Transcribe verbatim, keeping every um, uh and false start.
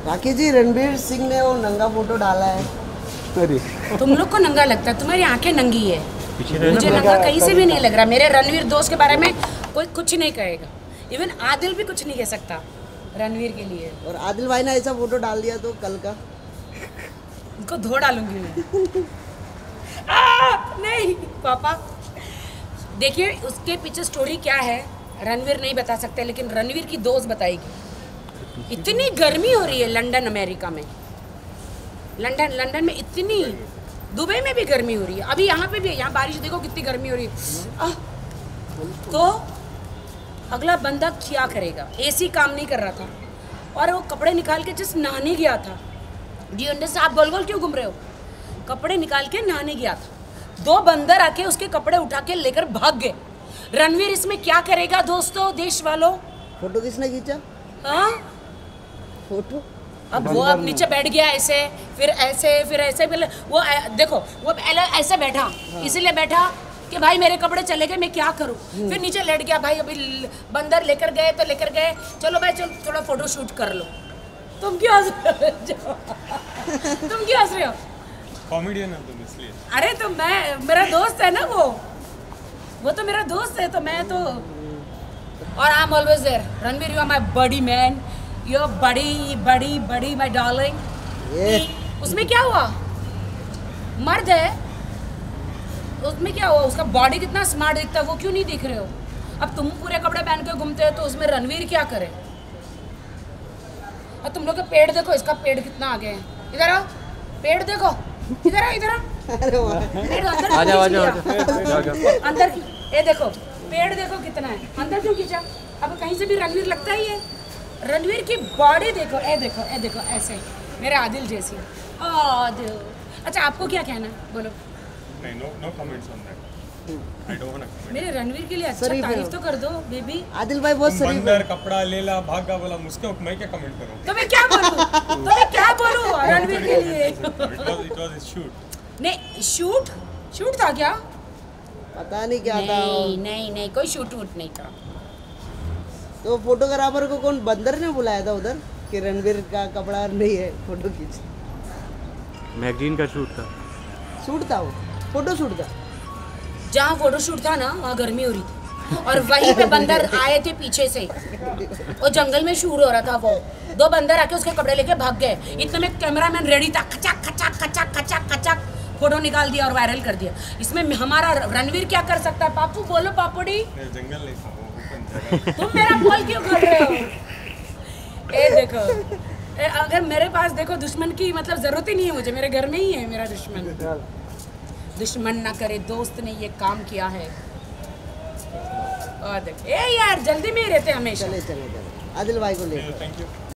राखी जी, रणवीर सिंह ने वो नंगा फोटो डाला है। अरे तुम लोग को नंगा लगता है, तुम्हारी आंखें नंगी है, मुझे नंगा कहीं से भी नहीं लग रहा। मेरे रणवीर दोस्त के बारे में कोई कुछ नहीं कहेगा, इवन आदिल भी कुछ नहीं कह सकता रणवीर के लिए। और आदिल भाई ने ऐसा फोटो डाल दिया तो कल का उनको धो डालूंगी मैं। आ, नहीं पापा, देखिए उसके पीछे स्टोरी क्या है रणवीर नहीं बता सकते, लेकिन रणवीर की दोस्त बताएगी। इतनी गर्मी हो रही है लंदन अमेरिका में, लंदन लंदन में इतनी, दुबई में भी गर्मी हो रही है, अभी यहाँ पे भी है, यहाँ बारिश देखो कितनी गर्मी हो रही है। आह, तो अगला बंदा क्या करेगा, एसी काम नहीं कर रहा था और वो कपड़े निकाल के जस्ट नहाने गया था। जी अंडर से आप गोल गोल क्यों घूम रहे हो, कपड़े निकाल के नहाने गया था, दो बंदर आके उसके कपड़े उठा के लेकर भाग गए। रणवीर इसमें क्या करेगा दोस्तों, देश वालों? फोटो किसने खींचा? हाँ फोटो अब वो अब नीचे बैठ गया ऐसे, फिर ऐसे, फिर ऐसे, फिर वो ऐ- देखो वो पहले ऐसे बैठा, हाँ। इसीलिए बैठा कि भाई मेरे कपड़े चले गए, मैं क्या करूं। फिर नीचे लेट गया, भाई अभी बंदर लेकर गए तो लेकर गए, चलो भाई चलो थोड़ा फोटो शूट कर लो। तुम क्यों हंस रहे हो? तुम क्यों हंस रहे हो? कॉमेडियन है तुम इसलिए। अरे तो मैं, मेरा दोस्त है ना वो वो तो मेरा दोस्त है, तो मैं तो, और I am always there. Ranveer you are my buddy man, you are buddy buddy बड़ी माय डार्लिंग। उसमें क्या हुआ, मर्द है, उसमें क्या हुआ, उसका बॉडी कितना स्मार्ट दिखता है, वो क्यों नहीं दिख रहे हो? अब तुम पूरे कपड़े पहन के घूमते हो तो उसमें रणवीर क्या करे? और तुम लोग के पेड़ देखो, इसका पेड़ कितना आगे है, इधर आओ, पेड़ देखो, इधर आओ, इधर आओ, अंदर आ जाओ आ जाओ आ जाओ। अंदर की, ये देखो पेड़ देखो कितना है, अंदर क्यों खींचा? अब कहीं से भी रणवीर लगता ही है। रणवीर की बॉडी देखो, ए देखो, ए देखो, ऐसे मेरे आदिल जैसी। आदिल, अच्छा आपको क्या कहना है, बोलो। नहीं, no no comments on that, I don't want to comment. मेरे रणवीर के लिए अच्छा तारीफ तो कर दो बेबी। आदिल भाई बहुत शरीफ है। बंदर कपड़ा ले ला, भागा, बोला मुझके, मैं क्या कमेंट करूं? तो मैं क्या बोलूं, तो मैं क्या बोलूं रणवीर के लिए? It was it was a shoot. नहीं शूट, शूट था क्या? पता नहीं क्या था। नहीं नहीं नहीं, कोई शूट वूट नहीं था। तो फोटोग्राफर को कौन, बंदर ने बुलाया था उधर कि रणवीर का कपड़ा नहीं है, फोटो खींच? मैगजीन का शूट था, शूट था वो, फोटो शूट था। जहाँ फोटो शूट था ना वहाँ गर्मी हो रही थी, और वहीं पे बंदर आए थे पीछे से, और जंगल में शूट हो रहा था। वो दो बंदर आके उसके कपड़े लेके भाग गए, इतने में कैमरामैन रेडी था, खचाक खचाक खचाक खचाक खचाक फोटो निकाल दिया और वायरल कर दिया। इसमें हमारा रणवीर क्या कर सकता है? पापू बोलो, पापड़ी। जंगल नहीं था, वो ओपन जगह। तुम मेरा बोल क्यों कर रहे हो? ए देखो, ए, अगर मेरे पास देखो दुश्मन की मतलब जरूरत ही नहीं है मुझे, मेरे घर में ही है मेरा दुश्मन। दुश्मन ना करे, दोस्त ने ये काम किया है। और देख, ए यार जल्दी में ही रहते हमेशा। चले चले चले, आदिल भाई को ले। Thank you.